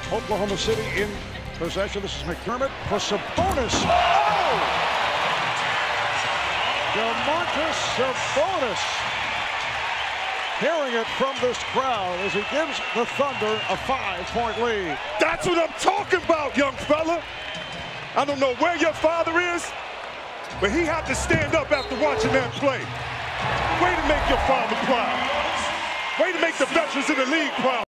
Oklahoma City in possession. This is McDermott for Sabonis. Oh! Sabonis hearing it from this crowd as he gives the Thunder a 5-point lead. That's what I'm talking about, young fella. I don't know where your father is, but he had to stand up after watching that play. Way to make your father proud. Way to make the veterans in the league proud.